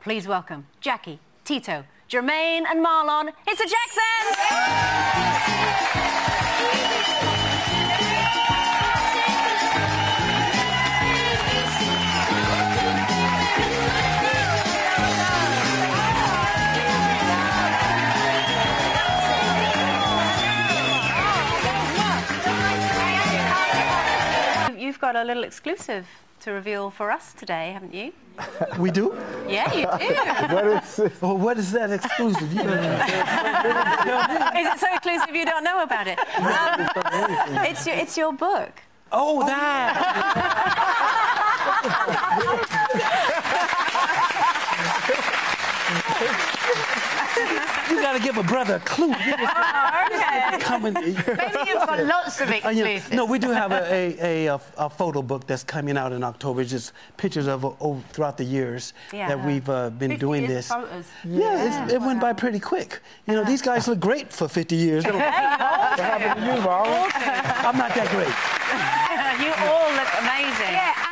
Please welcome Jackie, Tito, Jermaine and Marlon. It's the Jacksons! You've got a little exclusive to reveal for us today, haven't you? We do? Yeah, you do. What is that exclusive? Is it so exclusive you don't know about it? It's your book. Oh, that! You gotta give a brother a clue. Okay. Coming. Maybe you've got lots of exclusives. No, we do have a photo book that's coming out in October. It's just pictures of throughout the years that we've been doing this. Photos. Yeah, it went by pretty quick. You know, these guys look great for 50 years. What happened to you, Marlon? I'm not that great. You all look amazing. Yeah.